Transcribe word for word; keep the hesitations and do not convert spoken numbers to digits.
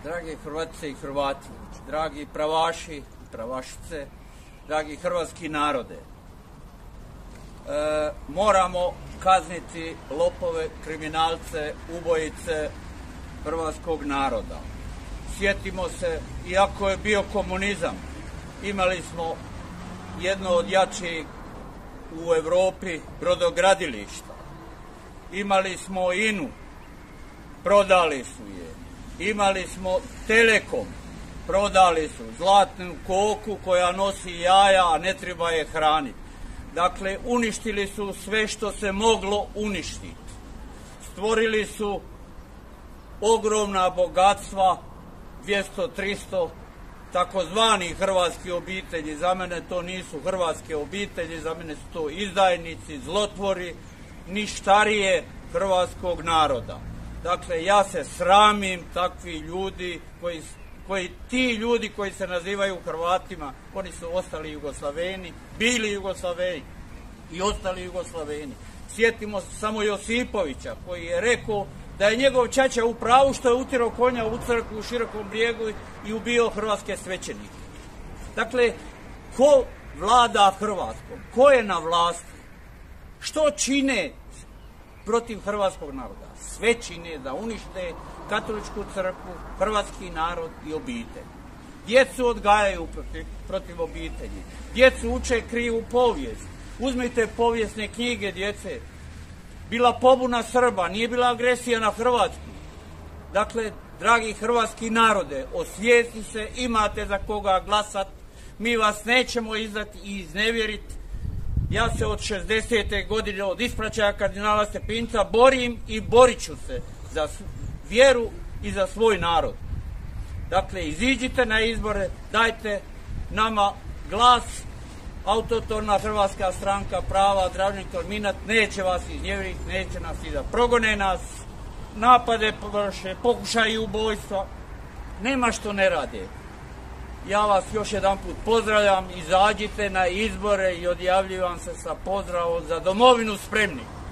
Dragi Hrvatice i Hrvati, dragi pravaši i pravašice, dragi hrvatski narode, e, moramo kazniti lopove, kriminalce, ubojice hrvatskog naroda. Sjetimo se, iako je bio komunizam, imali smo jedno od jačih u Europi brodogradilišta. Imali smo I N U, prodali su je. Imali smo Telekom, prodali su zlatnu koku koja nosi jaja, a ne treba je hraniti. Dakle, uništili su sve što se moglo uništiti. Stvorili su ogromna bogatstva, dvjesto tristo takozvani hrvatski obitelji. Za mene to nisu hrvatske obitelji, za mene su to izdajnici, zlotvori, ništarije hrvatskog naroda. Dakle, ja se sramim takvi ljudi, koji, koji, ti ljudi koji se nazivaju Hrvatima, oni su ostali Jugoslaveni, bili Jugoslaveni i ostali Jugoslaveni. Sjetimo se samo Josipovića, koji je rekao da je njegov ćaća u pravu što je utjerao konja u crkvu u Širokom Brijegu i ubio hrvatske svećenike. Dakle, ko vlada Hrvatskom? Ko je na vlasti? Što čine protiv hrvatskog naroda? Sve čine da unište katoličku crkvu, hrvatski narod i obitelj. Djecu odgajaju protiv, protiv obitelji. Djecu uče krivu povijest. Uzmite povijesne knjige djece. Bila pobuna Srba, nije bila agresija na Hrvatsku. Dakle, dragi hrvatski narode, osvijesti se, imate za koga glasat. Mi vas nećemo izdati i iznevjeriti. Ja se od šezdesete godine, od ispraćaja kardinala Stepinca, borim i borit ću se za vjeru i za svoj narod. Dakle, iziđite na izbore, dajte nama glas. Autotorna Hrvatska stranka prava, Dražen Korminat, neće vas iznevjeriti, neće nas i da progone nas, napade površe, pokušaju ubojstva, nema što ne rade. Ja vas još jedan put pozdravljam, izađite na izbore i odjavljivam se sa pozdravom Za domovinu spremni.